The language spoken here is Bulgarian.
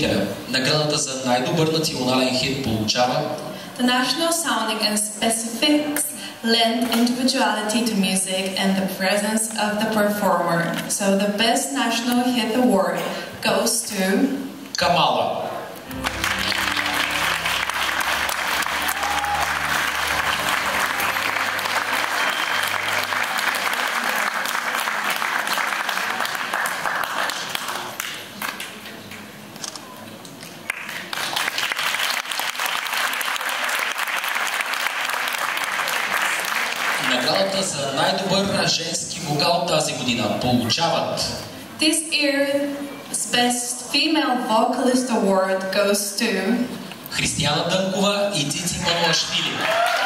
Наградата за най-добър национален хит получава The national sounding and specifics lend individuality to music and the presence of the performer. So the best national hit award goes to Камала. Наградата за най-добър женски вокал тази година получават This year's Best Female Vocalist Award goes to Християна Дънкова и Цици Мануашвили.